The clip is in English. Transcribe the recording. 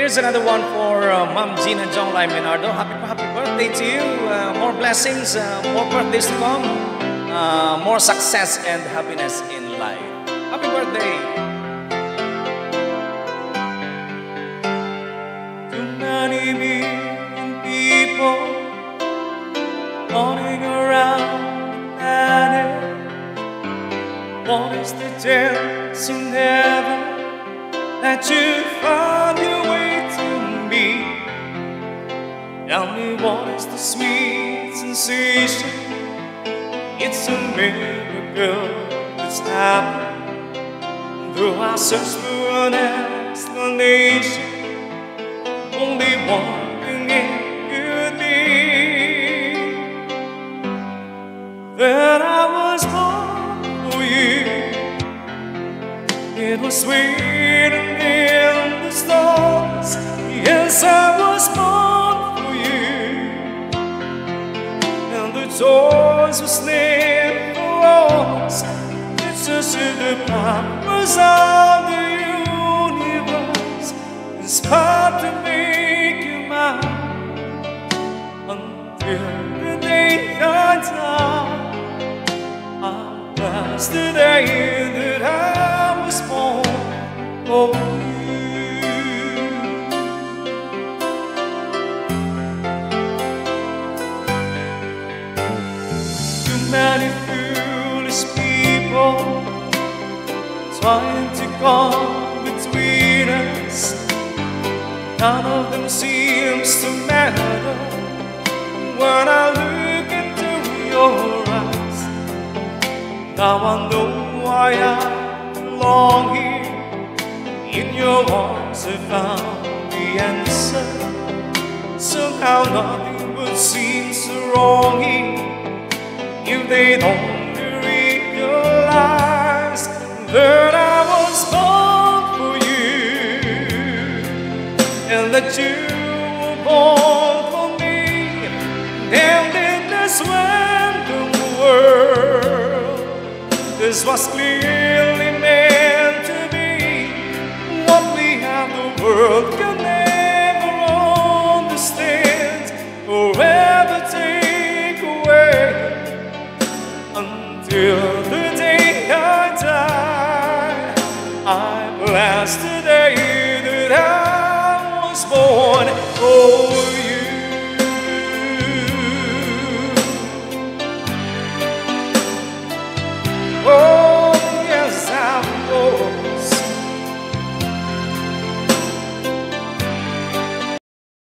Here's another one for Mom Gina Jong Lai Menardo. Happy birthday to you. More blessings, more birthdays to come, more success and happiness in life. Happy birthday. Too many million people running around the planet. What is the chance in heaven that you find your way to me? Tell me, what is the sweet sensation? It's a miracle that's happened. Though I search for an explanation, only one thing it could be: that I was born for you. It was sweet in the stars. Yes, I was born for you, and the choice was named for us. It's just the powers of the universe inspired to make you mine. Until the day I die, that's the day that I was born for you. Too many foolish people trying to come between us. None of them seems to matter when I look into your eyes. Now I know why I belong here. In your arms I found the answer. Somehow nothing would seem so wrong here if they don't realize that I was born for you, and that you were born for me. And in this random world, this was clearly meant to be. What we have, the world can never understand or ever take away. Until the day I die, I bless the day that I was born. Oh,